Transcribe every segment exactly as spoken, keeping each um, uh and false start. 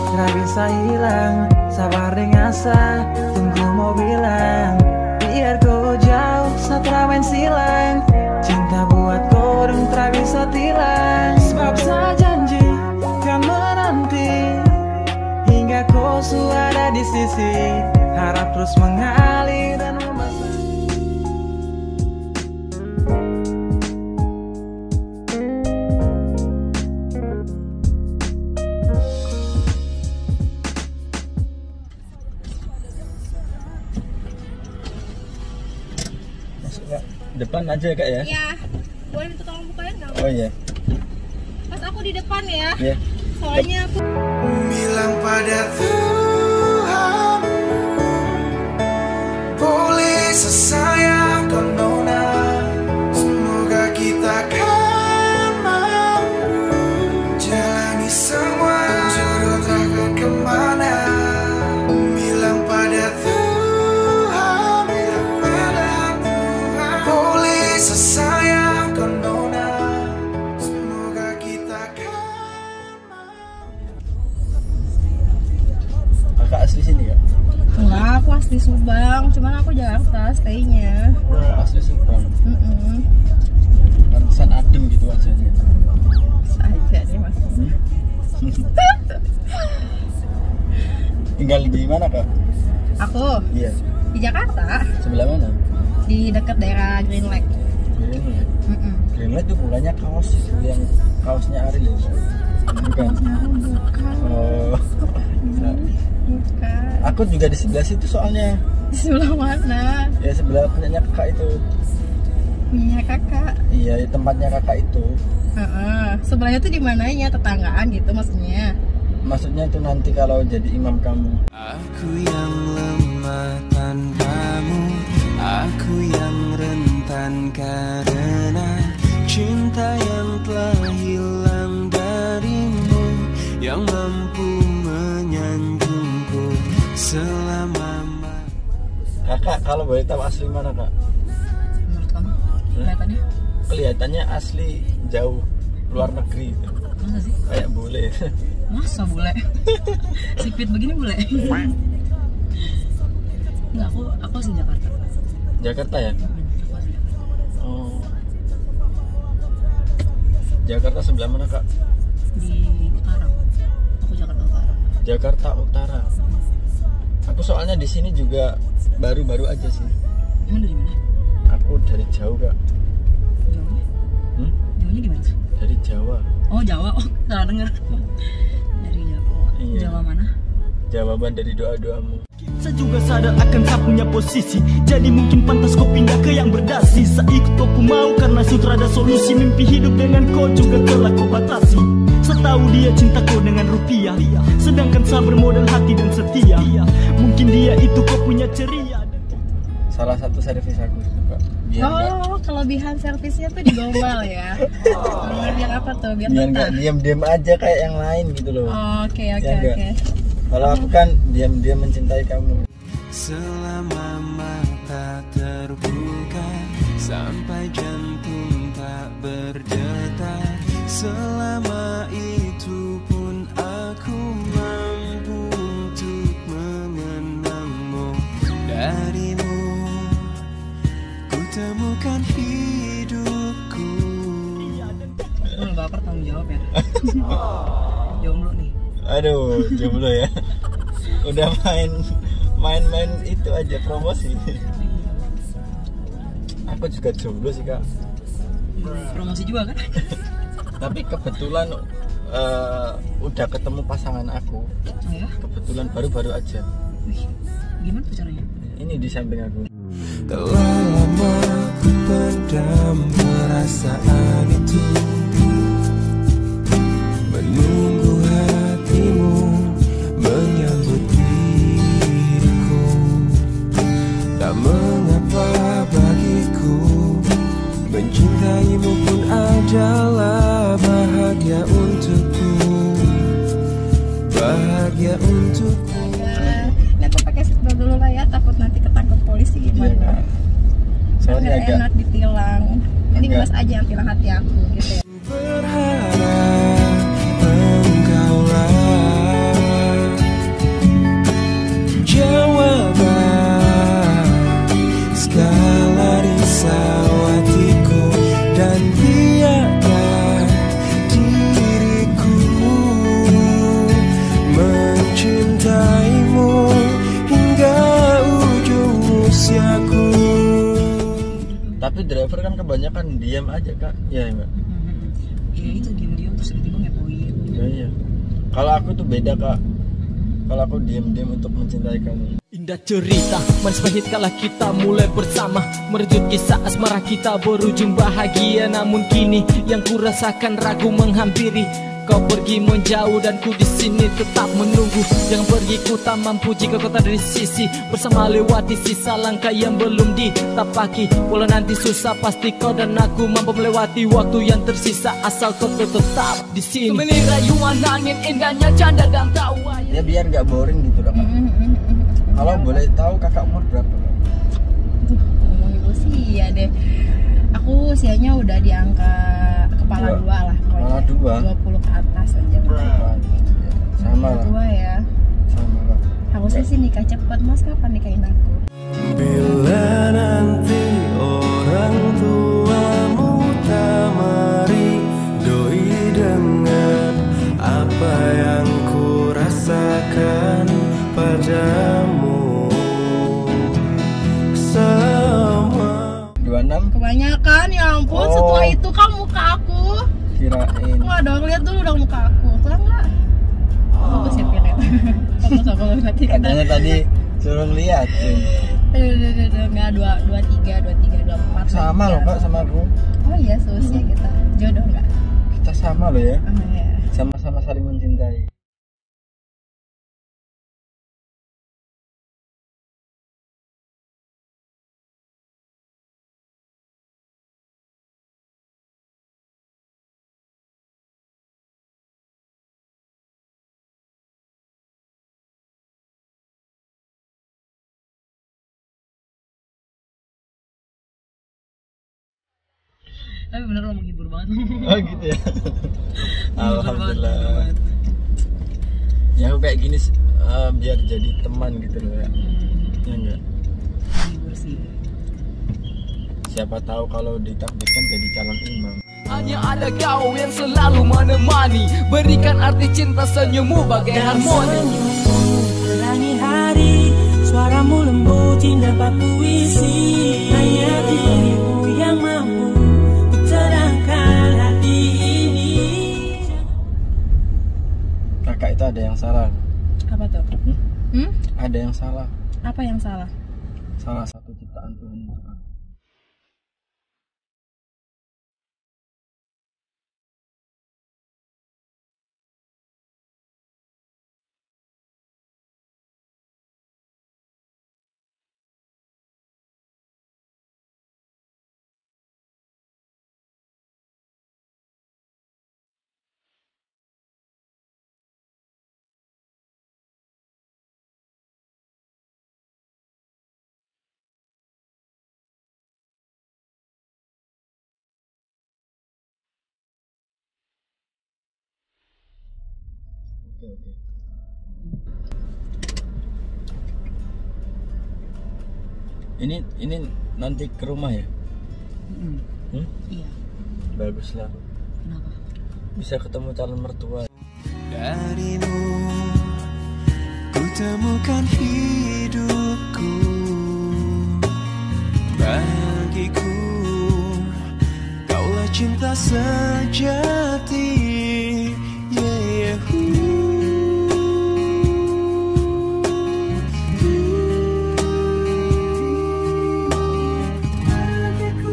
gak bisa hilang. Sabar dengan asa, tunggu mau bilang. Biar kau jauh, satra main silang. Cinta buat korang tak bisa tilang. Sebab saya janji kan menanti hingga kau sudah di sisi. Harap terus mengalir dan membesar. Depan aja kak ya? Iya. Boleh minta tolong bukain nggak? Oh iya. Pas aku di depan ya. Iya. Soalnya aku bilang pada Tuhan, boleh sesayang kau nona. Semoga kita kan mampu jalani semua jodoh takkan kemana. Bilang pada Tuhan, bilang pada Tuhan, boleh sesayang kau nona. Semoga kita kan. Kakak asli sini kak? enggak, aku asli Subang, cuman aku Jakarta stay-nya. Oh, asli Subang. Mm -mm. Pantesan adem gitu wajahnya. Saja deh mas. Hmm? Tinggal di mana kak? Aku Iya. di Jakarta, Sebelah mana? di dekat daerah Green Lake. Green Light. Mm -mm. Green Light tuh bukannya kaos itu yang kaosnya Ariel ya? Bukan. Bukan. Oh. Bukan. Aku juga di sebelah situ soalnya. Di sebelah mana? Ya sebelah punyanya kakak itu. Punya kakak. Iya, tempatnya kakak itu. Heeh. Sebelahnya tuh di mananya? Tetanggaan gitu maksudnya. Maksudnya itu nanti kalau jadi imam kamu. Aku yang lemah tanpamu, aku yang rentan karena cinta yang telah hilang darimu, yang mampu menyanjungku selama. Kakak, kalau boleh tahu asli mana kak? Menurut kamu? Kelihatannya? Kelihatannya asli jauh luar negeri. Masa sih? Kayak bule. Masa bule? Sipit begini bule? Enggak, aku aku asli Jakarta. Jakarta ya? Aku asli Jakarta. Oh. Jakarta sebelah mana kak? Di utara. Aku Jakarta Utara. Jakarta Utara. Aku soalnya di sini juga baru-baru aja sih. Emang dari mana? Aku dari jauh kak. Jauhnya? Hmm? Jauhnya gimana? Dari Jawa. Oh Jawa, oh salah denger. Dari Jawa. Iya. Jawa mana? Jawaban dari doa-doamu. Saya juga sadar akan saya punya posisi, jadi mungkin pantas kau pindah ke yang berdasi. Saya ikut kau ku mau karena sutra ada solusi. Mimpi hidup dengan kau juga telah kau batasi. Setahu dia cinta kau dengan rupiah, sedangkan saya bermodal hati dan setia. Mungkin dia itu kau punya ceria. Salah satu servis aku itu kak. Biar nggak- Oh, kelebihan servisnya tuh di gombal ya. Biar, biar apa tuh? Biar biar betah. nggak diam-diam aja kayak yang lain gitu loh. Oh, Oke, oke, Ya nggak? oke. Kalau aku kan diam-diam mencintai kamu. Selama mata terbuka, sampai jantung tak berdetak, selama itu pun aku mampu untuk mengenangmu. Darimu ku temukan hidupku. Lu baper tanggung jawab ya. Jomblo nih. Aduh, jomblo ya. Udah main main-main itu aja promosi. Aku juga jomblo sih kak. Promosi juga kan? Tapi kebetulan eh, udah ketemu pasangan aku. Oh ya? Kebetulan baru-baru aja. Wih, gimana tuh caranya? Ini di samping aku. Telah lama ku pendam perasaan itu, menunggu hatimu menyambut diriku. Tak mengapa bagiku, mencintaimu pun adalah bahagia untukku, bahagia untukku. Ini aku pakai seatbelt dulu lah ya, takut nanti ketangkep polisi gimana. Iya, Kak. Soalnya Nggak agak enak ditilang. Jadi agak- Mas aja yang tilang hati aku gitu ya. Berharap engkaulah Tapi driver kan kebanyakan diam aja kak, ya enggak? Ya itu diam-diam terus tiba-tiba ngepoin. Ya, iya. Kalau aku tuh beda kak. Kalau aku diam-diam untuk mencintai kamu. Indah cerita, manis pahit kala kita mulai bersama. Merejut kisah asmara kita berujung bahagia. Namun kini yang ku rasakan ragu menghampiri. Kau pergi menjauh dan ku di sini tetap menunggu. Jangan pergi, ku tak mampu jika kau tak dari sisi. Bersama lewati sisa langkah yang belum ditapaki. Walau nanti susah pasti kau dan aku mampu melewati waktu yang tersisa. Asal kau tetap di sini. Semenih rayuan angin indahnya canda dan tawa. Ya biar nggak boring gitu kak. Kalau boleh tahu kakak umur berapa? Ngomong usia deh. Aku usianya udah di angka kepala Dua. dua lah. Kepala dua? dua puluh ke atas aja. Sama lah. Dua ya. Sama lah. Aku sih sih nikah cepet. Mas kapan nikahin aku? Bila nanti orang tuamu tamari doi dengan apa yang ku rasakan padamu. dua puluh enam? Kebanyakan ya ampun, Oh. setua itu kan muka aku. Kirain. Enggak dong, lihat dulu dong muka aku. Tua enggak? Oh. Aku siapin ya. Fokus aku nanti Katanya tadi suruh ngeliatin. Enggak, dua, dua, tiga, dua, tiga, dua, empat. Sama loh kak sama aku. Oh iya, seusia kita. Jodoh enggak? Kita sama loh ya. Oh iya. Sama-sama saling mencintai. Tapi bener lo menghibur banget. Oh gitu ya. Alhamdulillah. Ya aku kayak gini uh, biar jadi teman gitu loh ya. Ya enggak. Menghibur sih. Siapa tahu kalau ditakdirkan jadi calon imam. Hanya ada kau yang selalu menemani. Berikan arti cinta senyummu bagai harmoni. Pelangi hari, suaramu lembut indah bak puisi. Hanya dirimu yang mampu terangkan hati ini. Kakak itu ada yang salah. Apa tuh? Hmm? Hmm? Ada yang salah. Apa yang salah? Salah satu ciptaan Tuhan itu kan. Oke oke. Ini ini nanti ke rumah ya? Hmm. Hmm? Iya. Bagus lah. Kenapa? Bisa ketemu calon mertua. Darimu ku temukan hidupku. Bagiku kaulah cinta sejati. Yeah, yeah. Bagiku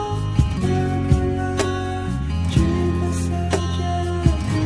kaulah cinta sejati.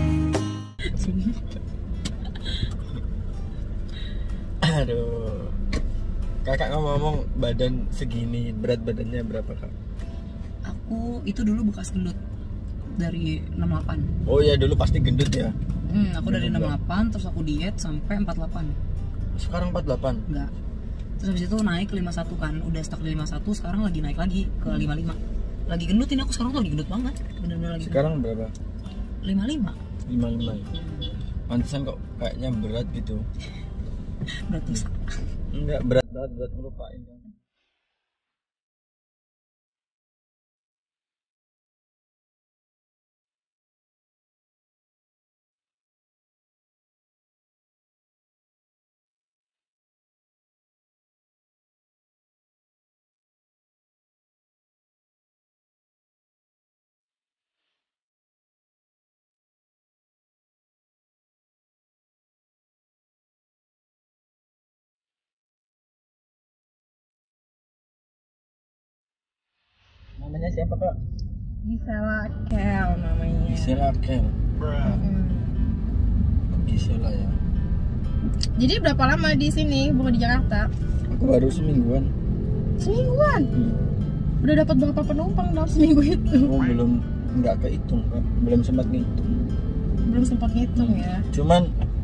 Aduh. Kakak ngomong badan segini, berat badannya berapa kak? Aku itu dulu bekas gendut dari enam puluh delapan. Oh ya dulu pasti gendut ya. Hmm, aku dari enam puluh delapan terus aku diet sampai empat puluh delapan. Sekarang empat puluh delapan. Enggak. Terus habis itu naik ke lima puluh satu kan. Udah stuck di lima puluh satu, sekarang lagi naik lagi ke lima puluh lima. Lagi gendut ini aku sekarang tuh lagi gendut banget. Bener-bener lagi. Sekarang berapa? lima puluh lima. lima puluh lima ya? Pantesan kok kayaknya berat gitu. Berat dosa. Enggak berat banget buat ngelupain kan. namanya siapa kak? Gisela Kel namanya. Gisela Kel. Mm-mm. Gisela ya. Jadi berapa lama di sini, bukan di Jakarta? Aku baru semingguan. Semingguan? Hmm. Udah dapat berapa penumpang dalam seminggu itu? Oh, belum, nggak kehitung kak. Belum sempat ngitung. Belum sempat ngitung ya. Cuman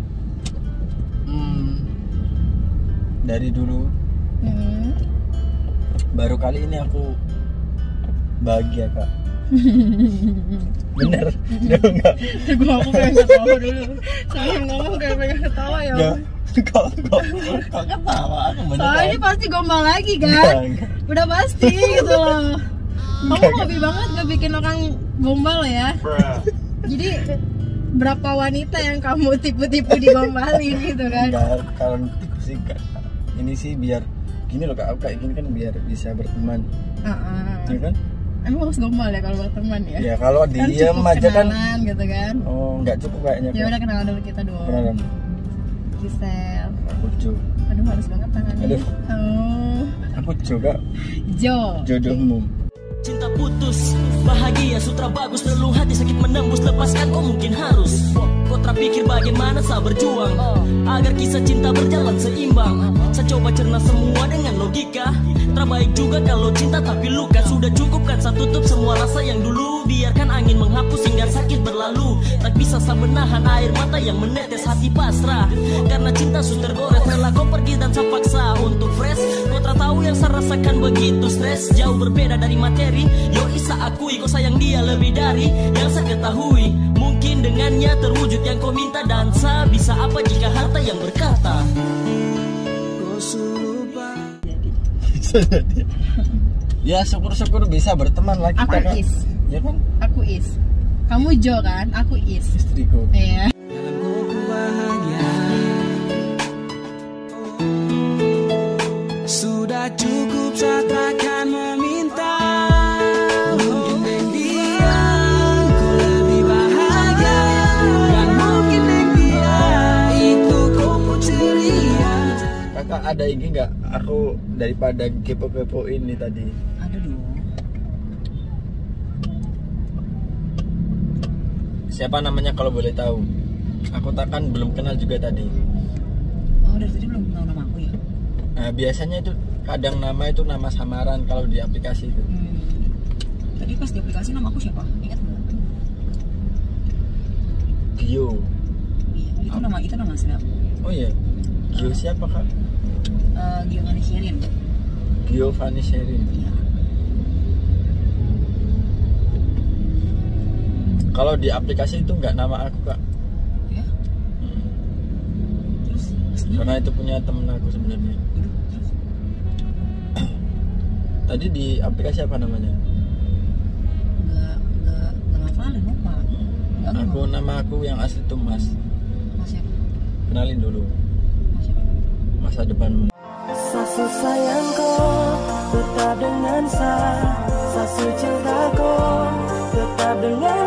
hmm, dari dulu Hmm. baru kali ini aku bahagia kak. Bener. Udah enggak. Gue aku pengen ketawa dulu. Saya ngomong kayak pengen ketawa ya. Ya. Kok kok kok ketawa aku bener. Soalnya ini pasti gombal lagi kan? Enggak, enggak. Udah pasti gitu loh. Kamu hobi banget gak bikin orang gombal ya? Jadi berapa wanita yang kamu tipu-tipu digombalin gitu kan? Enggak, kalau tipu sih kak. Ini sih biar gini loh kak, aku kayak gini kan biar bisa berteman. Uh-uh. Ya kan? Emang harus gombal ya kalau berteman ya? Ya kalau Kan diem cukup aja kan. kenalan gitu kan? Oh, enggak cukup kayaknya. Ya udah kenalan dulu kita dong. Kenalan. Gisel. Aku Jo. Aduh halus banget tangannya. Aduh. Oh. Aku juga Jo. jodohmu. Cinta putus, bahagia sutra bagus, relung hati sakit menembus, lepaskan kau mungkin harus. Kau terpikir bagaimana saya berjuang agar kisah cinta berjalan seimbang. Saya coba cerna semua dengan logika. Terbaik juga kalau cinta tapi luka. Sudah cukup kan saya tutup semua rasa yang dulu. Biarkan angin menghapus hingga sakit berlalu. Tak bisa saya menahan air mata yang menetes, hati pasrah karena cinta sudah tergores. Rela kau pergi dan saya paksa untuk fresh. Kau tak tahu yang saya rasakan begitu stres. Jauh berbeda dari materi. Yo isa akui kau sayang dia lebih dari yang saya ketahui. Mungkin dengannya terwujud yang kau minta. Dan saya bisa apa jika harta yang berkata. Kau serupa. Ya syukur-syukur bisa berteman lagi Aku kakak. Is. Ya kan? Aku Is. Kamu Jo kan? Aku Is. Istriku. Iya. Dalamku ku bahagia. Sudah cukup saya takkan meminta. Mungkin dengan dia ku lebih bahagia. Dan mungkin dengan dia itu ku pun ceria. Kakak ada ini nggak? Aku daripada kepo-kepo ini tadi. Ada dong. Siapa namanya kalau boleh tahu? Aku takkan belum kenal juga tadi. Oh dari tadi belum tahu nama aku ya? Nah, biasanya itu kadang nama itu nama samaran kalau di aplikasi itu. Hmm. Tadi pas di aplikasi nama aku siapa? Ingat nggak? Gio. Iya, itu nama itu nama asli aku. Oh iya. Gio siapa kak? Uh, Giovanni Sherin. Giovanni Sherin. Iya. Kalau di aplikasi itu nggak nama aku kak. Ya. Hmm. Terus aslinya? Karena itu punya temen aku sebenarnya. Aduh, terus Tadi di aplikasi apa namanya? nggak nggak nggak ngafalin lupa. Nggak Aku nggak. nama aku yang asli itu Mas. Mas siapa? Kenalin dulu Mas siapa? masa depanmu. Sasu sayangku tetap dengan saya, sasu cintaku tetap dengan